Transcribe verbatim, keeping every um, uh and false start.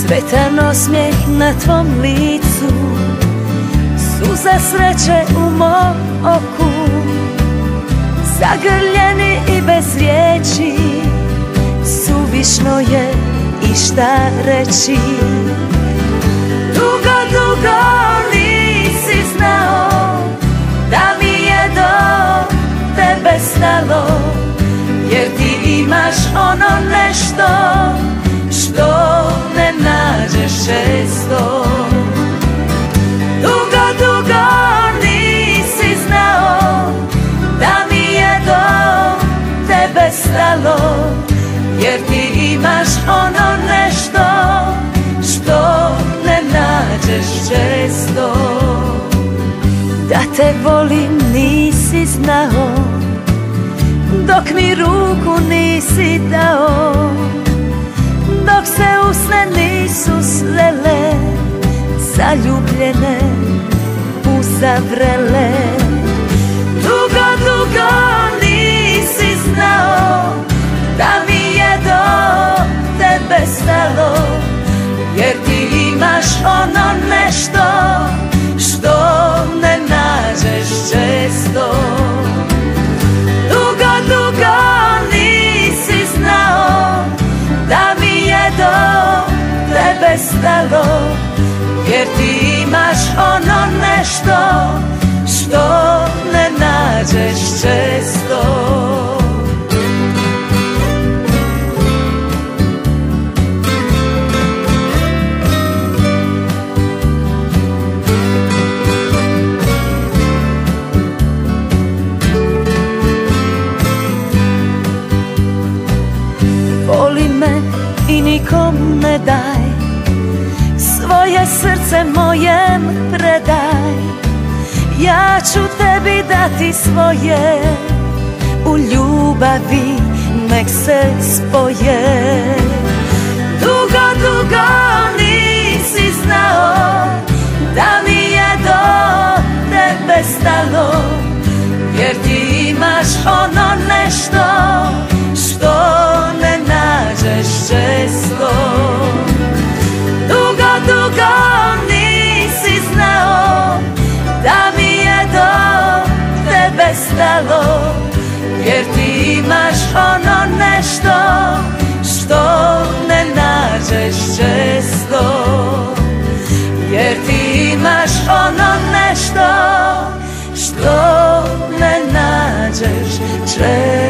Sretan osmijeh na tvom licu, suza sreće u mom oku, zagrljeni i bez riječi, suvišno je i šta reći. Dugo, dugo nisi znao da mi je do tebe stalo, jer ti imaš ono nešto što ne nađeš često. Dugo, dugo nisi znao da mi je do tebe stalo, jer ti imaš ono nešto što ne nađeš često. Da te volim nisi znao dok mi ruku nisi dao, dok se usne nisu svele, zaljubljene uzavrele. Dugo, dugo nisi znao da mi je do tebe stalo, jer ti imaš ono nešto što ne nađeš često. Dugo, dugo nisi znao da mi je do tebe stalo, jer ti imaš ono nešto što ne nađeš često. Voli me i nikom ne daj, svoje srce mojem predaj. Ja ću tebi dati svoje, u ljubavi nek se spoje. Dugo, dugo nisi znao da mi je do tebe stalo, jer ti imaš ono nešto što ne nađeš često. Dugo, dugo nisi znao da mi je do tebe stalo, jer ti imaš ono nešto što ne nađeš često. Jer ti imaš ono nešto što ne nađeš često.